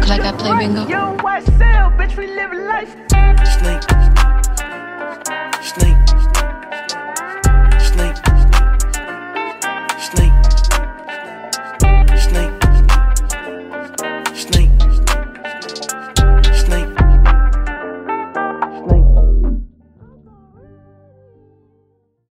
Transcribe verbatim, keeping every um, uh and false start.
Look like I play bingo. Young white cell, bitch, we live life. Snake.